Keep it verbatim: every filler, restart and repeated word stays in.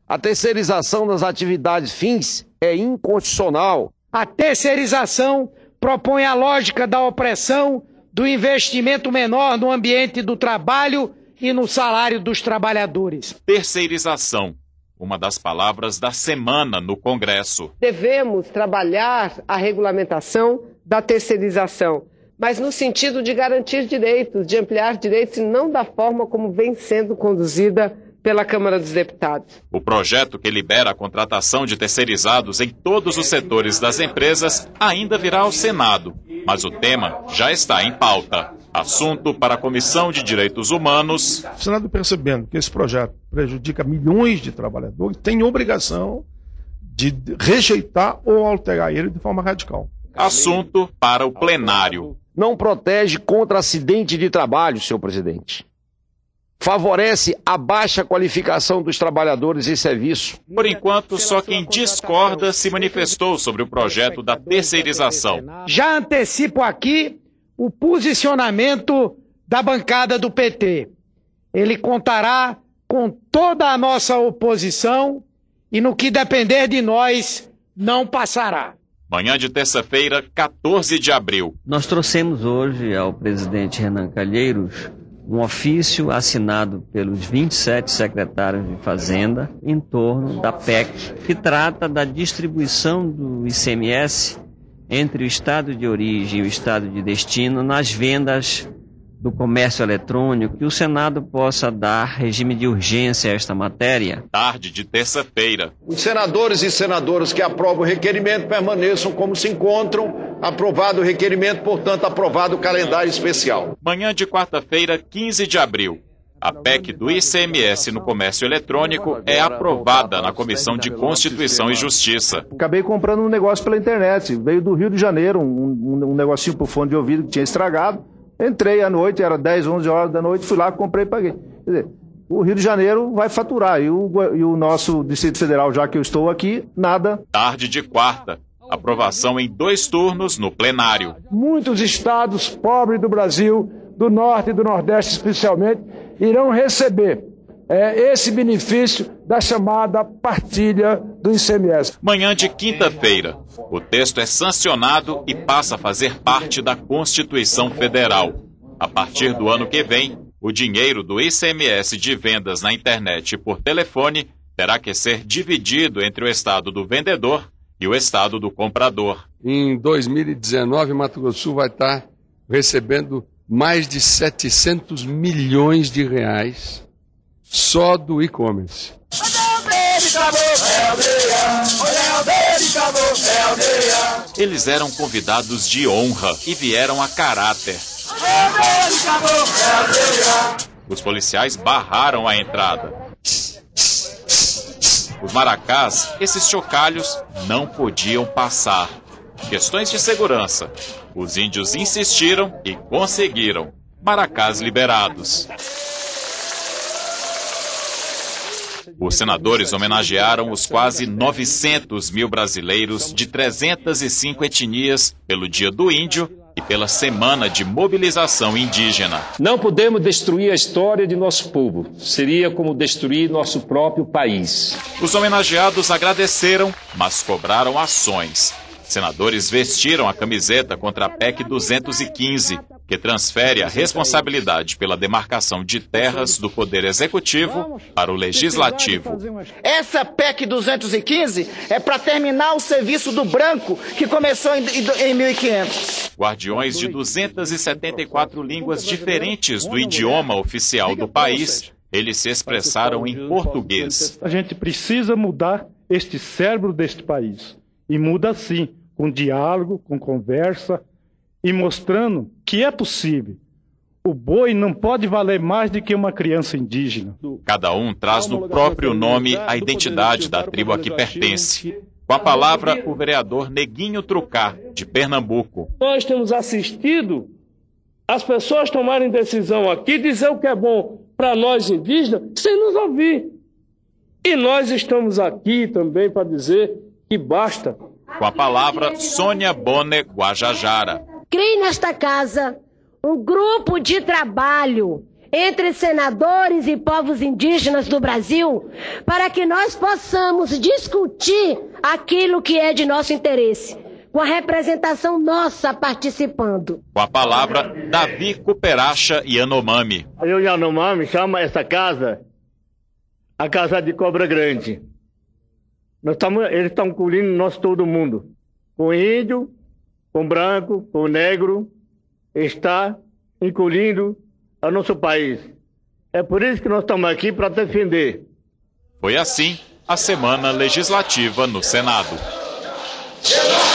A terceirização das atividades fins é inconstitucional. A terceirização propõe a lógica da opressão, do investimento menor no ambiente do trabalho e no salário dos trabalhadores. Terceirização, uma das palavras da semana no Congresso. Devemos trabalhar a regulamentação da terceirização, mas no sentido de garantir direitos, de ampliar direitos e não da forma como vem sendo conduzida pela Câmara dos Deputados. O projeto que libera a contratação de terceirizados em todos os setores das empresas ainda virá ao Senado, mas o tema já está em pauta. Assunto para a Comissão de Direitos Humanos. O Senado, percebendo que esse projeto prejudica milhões de trabalhadores, tem obrigação de rejeitar ou alterar ele de forma radical. Assunto para o plenário. Não protege contra acidente de trabalho, senhor presidente. Favorece a baixa qualificação dos trabalhadores em serviço. Por enquanto, só quem discorda se manifestou sobre o projeto da terceirização. Já antecipo aqui o posicionamento da bancada do P T. Ele contará com toda a nossa oposição e, no que depender de nós, não passará. Manhã de terça-feira, quatorze de abril. Nós trouxemos hoje ao presidente Renan Calheiros um ofício assinado pelos vinte e sete secretários de Fazenda em torno da P E C, que trata da distribuição do I C M S entre o estado de origem e o estado de destino nas vendas do comércio eletrônico, que o Senado possa dar regime de urgência a esta matéria. Tarde de terça-feira. Os senadores e senadoras que aprovam o requerimento permaneçam como se encontram. Aprovado o requerimento, portanto, aprovado o calendário especial. Manhã de quarta-feira, quinze de abril. A P E C do I C M S no comércio eletrônico é aprovada na Comissão de Constituição e Justiça. Acabei comprando um negócio pela internet. Veio do Rio de Janeiro, um, um, um negocinho por fone de ouvido que tinha estragado. Entrei à noite, era dez, onze horas da noite, fui lá, comprei e paguei. Quer dizer, o Rio de Janeiro vai faturar e o, e o nosso Distrito Federal, já que eu estou aqui, nada. Tarde de quarta. Aprovação em dois turnos no plenário. Muitos estados pobres do Brasil, do Norte e do Nordeste especialmente, irão receber é, esse benefício da chamada partilha do I C M S. Manhã de quinta-feira. O texto é sancionado e passa a fazer parte da Constituição Federal. A partir do ano que vem, o dinheiro do I C M S de vendas na internet e por telefone terá que ser dividido entre o estado do vendedor e o estado do comprador. Em dois mil e dezenove, Mato Grosso do Sul vai estar recebendo mais de setecentos milhões de reais só do e-commerce. Eles eram convidados de honra e vieram a caráter. Os policiais barraram a entrada. Os maracás, esses chocalhos, não podiam passar. Questões de segurança. Os índios insistiram e conseguiram. Maracás liberados. Os senadores homenagearam os quase novecentos mil brasileiros de trezentas e cinco etnias pelo Dia do Índio e pela Semana de Mobilização Indígena. Não podemos destruir a história de nosso povo. Seria como destruir nosso próprio país. Os homenageados agradeceram, mas cobraram ações. Senadores vestiram a camiseta contra a P E C duzentos e quinze, que transfere a responsabilidade pela demarcação de terras do Poder Executivo para o Legislativo. Essa P E C duzentos e quinze é para terminar o serviço do branco que começou em, em mil e quinhentos. Guardiões de duzentas e setenta e quatro línguas diferentes do idioma oficial do país, eles se expressaram em português. A gente precisa mudar este cérebro deste país. E muda sim, com diálogo, com conversa e mostrando que é possível. O boi não pode valer mais do que uma criança indígena. Cada um traz no próprio nome a identidade da tribo a que pertence. Com a palavra, o vereador Neguinho Trucá, de Pernambuco. Nós temos assistido as pessoas tomarem decisão aqui, dizer o que é bom para nós indígenas, sem nos ouvir. E nós estamos aqui também para dizer que basta. Com a palavra, Sônia Bonner Guajajara. Criei nesta casa um grupo de trabalho entre senadores e povos indígenas do Brasil, para que nós possamos discutir aquilo que é de nosso interesse, com a representação nossa participando. Com a palavra, Davi Cuperacha Yanomami. Eu, Yanomami, chama essa casa a Casa de Cobra Grande. Nós tamo, eles estão incluindo nós todo mundo. Com índio, com branco, com negro, está incluindo o nosso país. É por isso que nós estamos aqui para defender. Foi assim a semana legislativa no Senado.